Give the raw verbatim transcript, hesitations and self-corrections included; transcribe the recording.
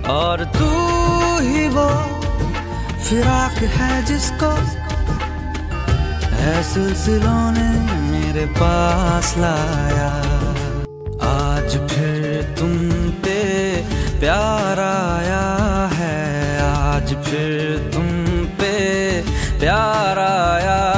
और तू ही वो फिराक है जिसको है सिलसिलों ने मेरे पास लाया। आज फिर तुम पे प्यार आया है, आज फिर तुम पे प्यार आया